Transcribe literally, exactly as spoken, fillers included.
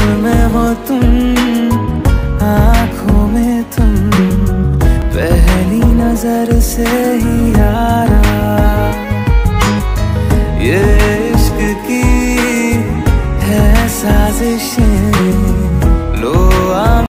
में हो तुम, आँखों में तुम, पहली नजर से ही यारा, ये इश्क की है साजिशें। लो